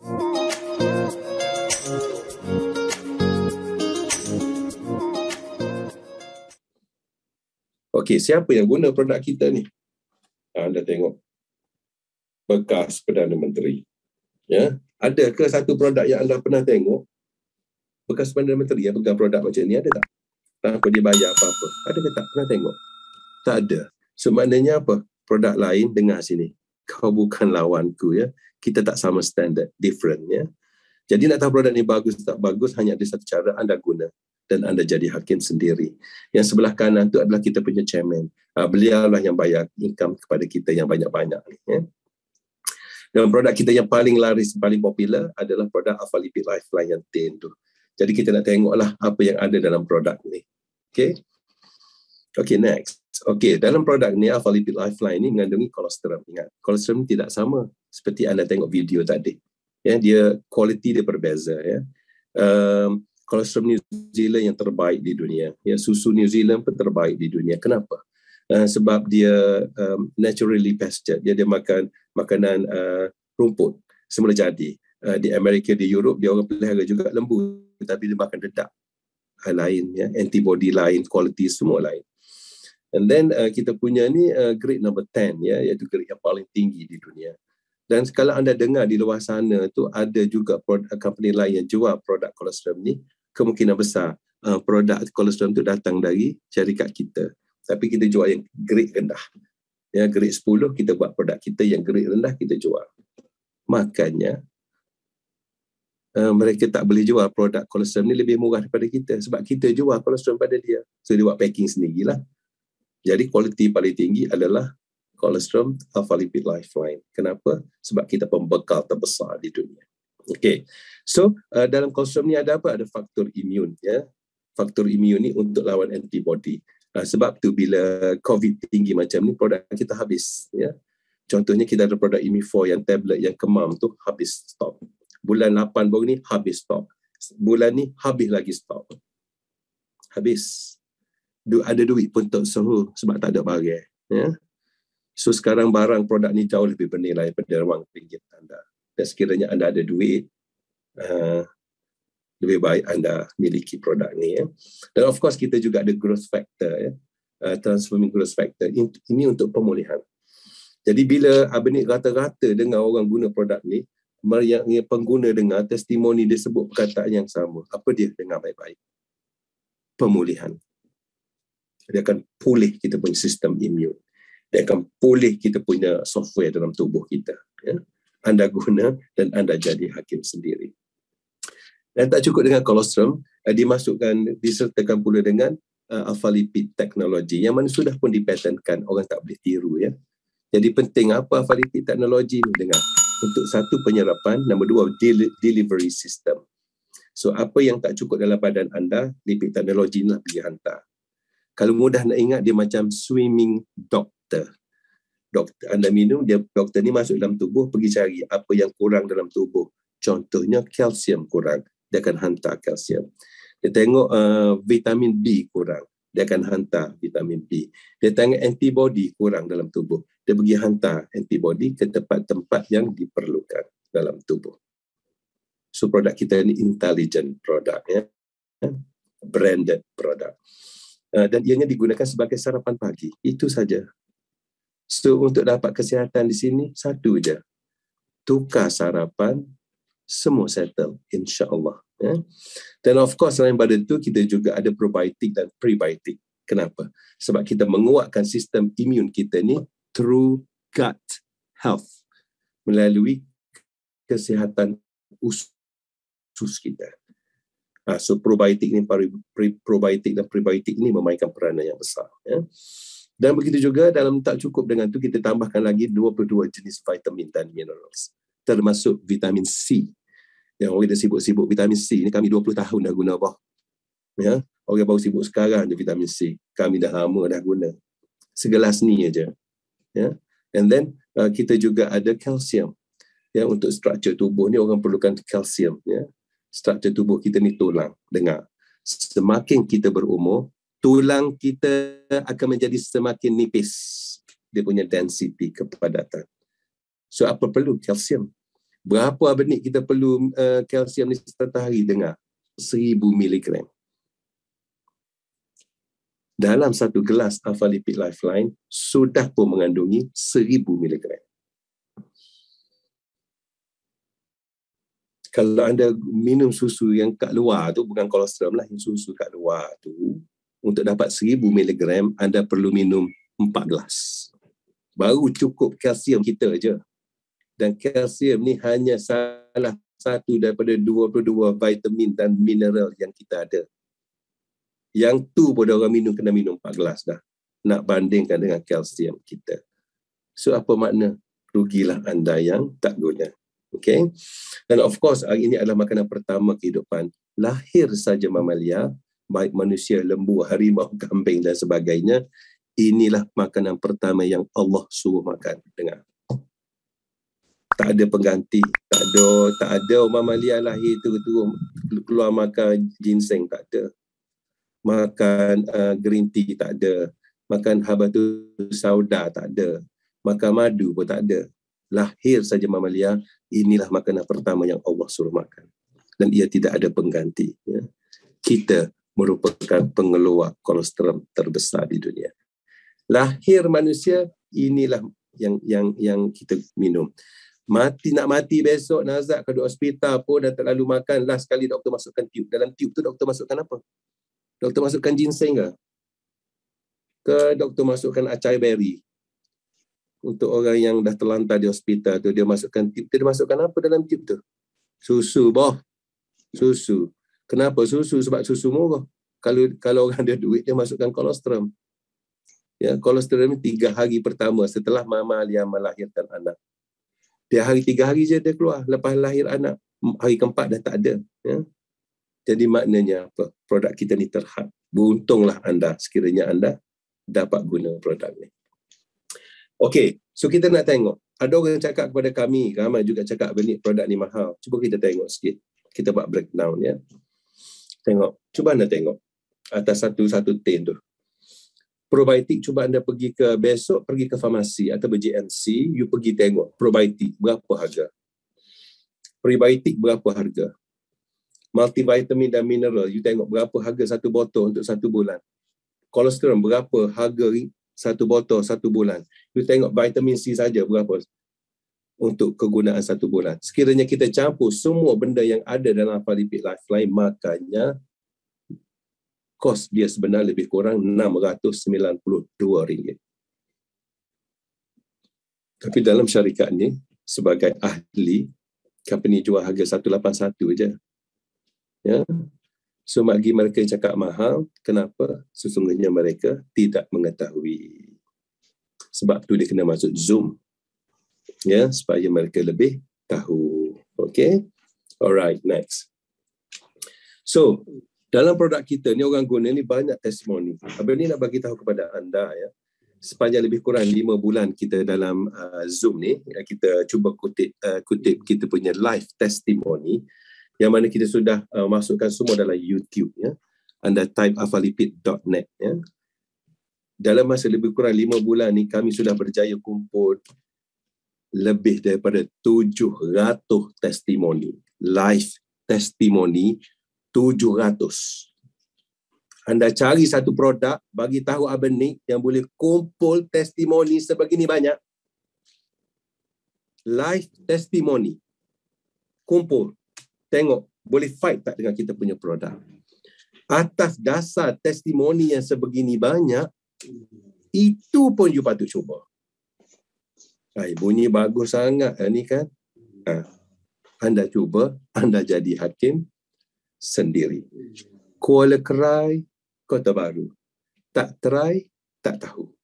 Okey, siapa yang guna produk kita ni? Anda tengok bekas Perdana Menteri. Ya, ada ke satu produk yang anda pernah tengok bekas Perdana Menteri yang pegang produk macam ni? Ada tak? Tanpa dia bayar apa-apa. Ada ke tak? Pernah tengok? Tak ada. So maknanya apa? Produk lain, dengar sini. Kau bukan lawanku, ya. Kita tak sama standard, different, ya. Jadi nak tahu produk ni bagus tak bagus, hanya ada satu cara, anda guna dan anda jadi hakim sendiri. Yang sebelah kanan tu adalah kita punya chairman. Beliau lah yang bayar income kepada kita yang banyak-banyak ni, ya. Dan produk kita yang paling laris, paling popular adalah produk Alpha Lipid Lifeline yang 10 tu. Jadi kita nak tengoklah apa yang ada dalam produk ni. Okay. Okay, next. Okay, dalam produk ni Alpha Lipid Lifeline ni mengandungi kolesterom. Ingat, kolesterom tidak sama seperti anda tengok video tadi. Ya, dia quality dia berbeza, ya. Kolesterom New Zealand yang terbaik di dunia. Ya, susu New Zealand pun terbaik di dunia. Kenapa? Sebab dia naturally pastured. Dia makan makanan rumput semula jadi. Di Amerika, di Europe, dia orang pelihara juga lembu, tapi dia makan dedak lain, ya, antibody lain, quality semua lain. And then kita punya ni grade number 10, ya, iaitu grade yang paling tinggi di dunia. Dan kalau anda dengar di luar sana tu ada juga company lain yang jual produk kolesterom ni, kemungkinan besar produk kolesterom tu datang dari syarikat kita. Tapi kita jual yang grade rendah. Ya, grade 10 kita buat produk kita, yang grade rendah kita jual. Makanya mereka tak boleh jual produk kolesterom ni lebih murah daripada kita sebab kita jual kolesterom pada dia. So dia buat packing sendirilah. Jadi kualiti paling tinggi adalah kolesterom Alpha Lipid Lifeline. Kenapa? Sebab kita pembekal terbesar di dunia. Okay. So dalam kolesterom ni ada apa? Ada faktor imun, ya. Faktor imun ni untuk lawan antibody. Sebab tu bila COVID tinggi macam ni, produk kita habis, ya. Contohnya kita ada produk Immufor yang tablet yang kemam tu habis stok. Bulan 8 baru ni habis stok. Bulan ni habis lagi stok. Habis. Ada duit pun tak suruh sebab tak ada barang, ya. So sekarang barang produk ni jauh lebih bernilai daripada wang ringgit anda. Dan sekiranya anda ada duit, lebih baik anda miliki produk ni, ya. Dan of course kita juga ada growth factor, ya. Transforming growth factor. Ini untuk pemulihan. Jadi bila Abang rata-rata dengar orang guna produk ni, yang pengguna dengar testimoni dia sebut perkataan yang sama. Apa dia dengar baik-baik? Pemulihan. Dia akan pulih kita punya sistem imun. Dia akan pulih kita punya software dalam tubuh kita, ya. Anda guna dan anda jadi hakim sendiri. Dan tak cukup dengan kolesterom, dimasukkan, disertakan pula dengan Alpha Lipid teknologi yang mana sudah pun dipatentkan, orang tak boleh tiru, ya. Jadi penting apa Alpha Lipid teknologi ni? Dengar. Untuk satu, penyerapan. Nombor dua, delivery system. So apa yang tak cukup dalam badan anda, lipid teknologi ni lah pergi hantar. Kalau mudah nak ingat, dia macam swimming doctor. Doktor anda minum, doktor ni masuk dalam tubuh, pergi cari apa yang kurang dalam tubuh. Contohnya kalsium kurang, dia akan hantar kalsium. Dia tengok vitamin B kurang, dia akan hantar vitamin B. Dia tengok antibody kurang dalam tubuh, dia pergi hantar antibody ke tempat-tempat yang diperlukan dalam tubuh. So produk kita ni intelligent product, ya. Branded product. Dan ianya digunakan sebagai sarapan pagi. Itu saja. So untuk dapat kesihatan di sini, satu je. Tukar sarapan, semua settle, insya-Allah, ya. Dan of course selain pada itu, kita juga ada probiotik dan prebiotik. Kenapa? Sebab kita menguatkan sistem imun kita ni through gut health, melalui kesihatan usus kita. So probiotik ni, probiotik dan prebiotik ni memainkan peranan yang besar, ya. Dan begitu juga dalam tak cukup dengan tu, kita tambahkan lagi 22 jenis vitamin dan minerals, termasuk vitamin C. Yang orang dah sibuk-sibuk vitamin C ni, kami 20 tahun dah guna bah. Ya, orang baru sibuk sekarang je vitamin C. Kami dah lama dah guna. Segelas ni aja. Ya. And then kita juga ada kalsium. Ya, untuk struktur tubuh ni orang perlukan kalsium, ya. Struktur tubuh kita ni tulang. Dengar. Semakin kita berumur, tulang kita akan menjadi semakin nipis. Dia punya density, kepadatan. So apa perlu? Kalsium. Berapa benih kita perlu kalsium ni setiap hari? Dengar, 1000 miligram. Dalam satu gelas Alpha Lipid Lifeline sudah pun mengandungi 1000 miligram. Kalau anda minum susu yang kat luar tu, bukan kolostrum lah, susu kat luar tu, untuk dapat 1000 miligram, anda perlu minum 4 gelas. Baru cukup kalsium kita je. Dan kalsium ni hanya salah satu daripada 22 vitamin dan mineral yang kita ada. Yang tu pun orang minum, kena minum 4 gelas dah. Nak bandingkan dengan kalsium kita. So apa makna? Rugilah anda yang tak guna. Okay? Dan of course, hari ini adalah makanan pertama kehidupan. Lahir saja mamalia, baik manusia, lembu, harimau, kambing dan sebagainya. Inilah makanan pertama yang Allah suruh makan. Dengar. Tak ada pengganti, tak ada mamalia lahir turun keluar makan ginseng, tak ada. Makan green tea, tak ada. Makan habatus sauda, tak ada. Makan madu pun tak ada. Lahir saja mamalia, inilah makanan pertama yang Allah suruh makan. Dan ia tidak ada pengganti. Ya. Kita merupakan pengeluar kolostrum terbesar di dunia. Lahir manusia, inilah yang kita minum. Nak mati besok, nazak ke hospital pun dah terlalu makan. Last kali doktor masukkan tube. Dalam tube tu doktor masukkan apa? Doktor masukkan ginseng ke? Ke doktor masukkan acai berry? Untuk orang yang dah terlantar di hospital tu, dia masukkan tube. Dia masukkan apa dalam tube tu? Susu, boh. Susu. Kenapa susu? Sebab susu murah. Kalau orang ada duit, dia masukkan kolostrum. Ya, kolostrum 3 hari pertama setelah mamalia melahirkan anak. Dia 3 hari je dia keluar. Lepas lahir anak, hari keempat dah tak ada. Ya. Jadi maknanya apa? Produk kita ni terhad. Beruntunglah anda sekiranya anda dapat guna produk ni. Okey, so kita nak tengok. Ada orang cakap kepada kami, ramai juga cakap benih produk ni mahal. Cuba kita tengok sikit. Kita buat breakdown ya. Tengok. Cuba anda tengok. Atas satu tin tu. Probiotik, cuba anda pergi ke farmasi atau GNC, you pergi tengok probiotik berapa harga. Prebiotik berapa harga. Multivitamin dan mineral, you tengok berapa harga satu botol untuk 1 bulan. Kolostrum berapa harga satu botol 1 bulan. You tengok vitamin C saja berapa untuk kegunaan 1 bulan. Sekiranya kita campur semua benda yang ada dalam Alpha Lipid Lifeline, makanya kos dia sebenarnya lebih kurang RM692. Tapi dalam syarikat ni, sebagai ahli, company jual harga 181 je. Ya. So bagi mereka yang cakap mahal, kenapa? Sesungguhnya mereka tidak mengetahui. Sebab tu dia kena masuk Zoom. Ya, supaya mereka lebih tahu. Okay? Alright, next. So, dalam produk kita ni orang guna ni banyak testimoni. Abang ni nak bagi tahu kepada anda ya. Sepanjang lebih kurang 5 bulan kita dalam Zoom ni, kita cuba kutip kita punya live testimoni yang mana kita sudah masukkan semua dalam YouTube ya. Anda type alphalipid.net ya. Dalam masa lebih kurang 5 bulan ni kami sudah berjaya kumpul lebih daripada 700 testimoni. Live testimoni 700. Anda cari satu produk, bagi tahu Abang Nick yang boleh kumpul testimoni sebegini banyak. Live testimoni. Kumpul. Tengok, boleh fight tak dengan kita punya produk. Atas dasar testimoni yang sebegini banyak, itu pun you patut cuba. Bunyi bagus sangat ni kan. Anda cuba, anda jadi hakim sendiri. Kuala kerai, kota baru. Tak try, tak tahu.